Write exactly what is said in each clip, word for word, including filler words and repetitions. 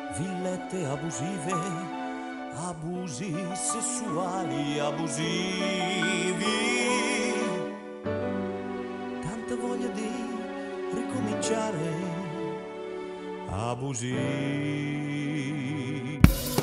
villette abusive, abusi sessuali abusivi, tanta voglia di ricominciare abusivi.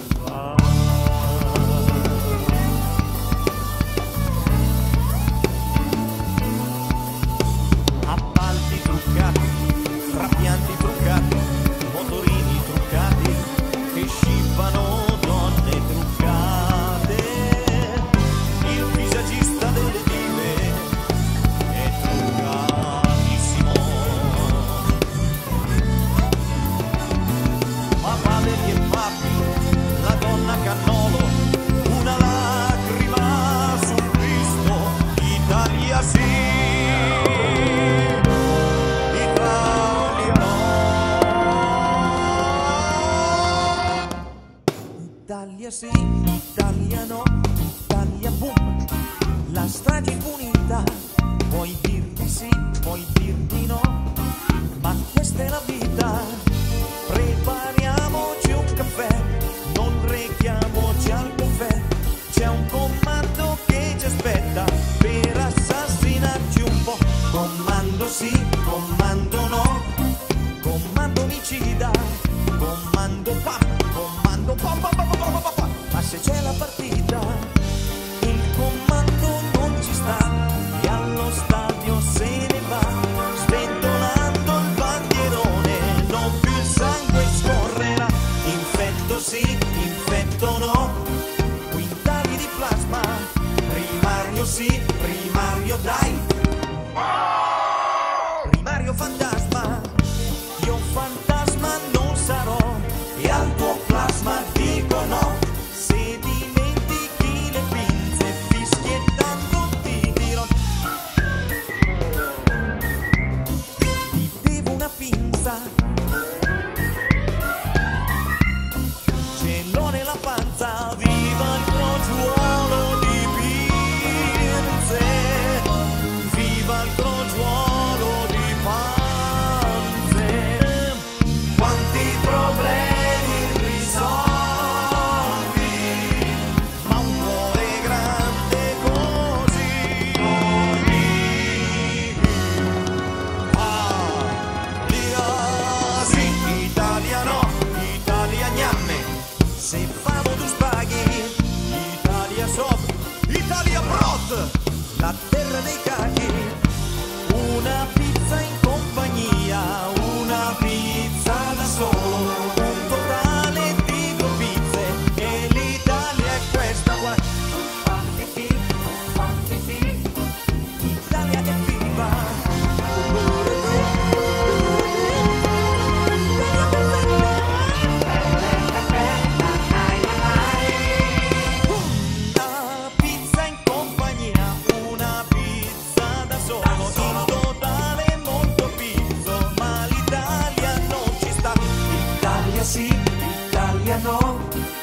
Appalti truccati, trapianti truccati, motorini truccati che scippano donne truccate. Il visagista delle dive è truccatissimo. Ma padri e papi, la donna cannolo, una lacrima sul Cristo, Italia sì. Italia sì, Italia no, Italia boom, la strage punita, puoi dirti sì, puoi dirti no, ma questa è la vita, prepariamoci un caffè, non rechiamoci al caffè, c'è un comando che ci aspetta per assassinarci un po', comando sì, comando no, comando omicida, comando pam, comando pam pam pam pam pam pam. Ma se c'è la partita, il comando non ci sta e allo stadio se ne va, sventolando il bandierone, non più il sangue scorrerà. Infetto sì, infetto no, quintali di plasma, primario sì, primario dai, primario fantasma, io fantasma non sarò e al tuo plasma dico no. Se dimentichi le pinze fischiettando ti dirò, ti devo una pinza, ce l'ho nella panza, viva il crogiuolo di pinze, viva il crogiuolo di panze, quanti problemi risolvi, ma un cuore grande così. Ah, Liga sì, Italia no, Italia gnamme, se famo tu spaghi, Italia sopra, Italia brot, la terra dei cachi, una pizza in compagnia, una pizza da solo, un totale di due pizze e l'Italia è questa qua. Italia che viva. Una pizza in compagnia, una pizza da solo, in totale molto pizzo, ma l'Italia non ci sta. Italia sì, Italia no,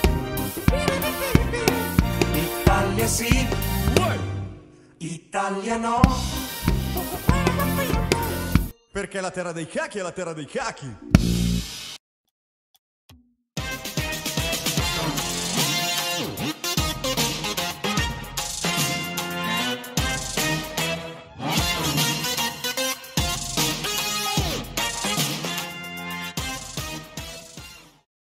Italia sì, Italia no, perché la terra dei cachi è la terra dei cachi.